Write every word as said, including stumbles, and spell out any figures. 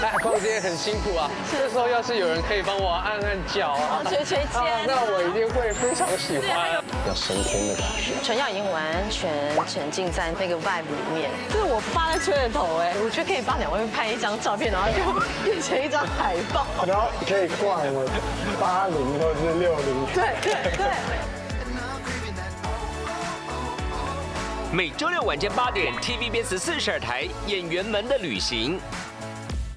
哎，逛街很辛苦啊。这时候要是有人可以帮我按按脚啊， 捶捶肩， 那我一定会非常喜欢。要升天的感觉。 纯耀已经完全沉浸在那个 vibe 里面。这是我爸在吹的头哎，我觉得可以帮两位拍一张照片，然后就变成一张海报。 然后可以挂什么八零或者是六零。 对对对。 每周六晚间八点 ，T V B S 四十二台《演员们的旅行》。